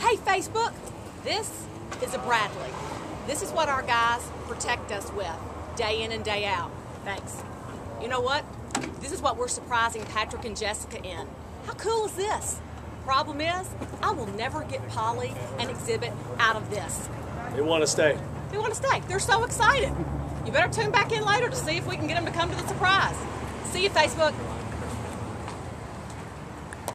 Hey, Facebook, this is a Bradley. This is what our guys protect us with, day in and day out. Thanks. You know what? This is what we're surprising Patrick and Jessica in. How cool is this? Problem is, I will never get Polly and Exhibit out of this. They want to stay. They want to stay. They're so excited. You better tune back in later to see if we can get them to come to the surprise. See you, Facebook.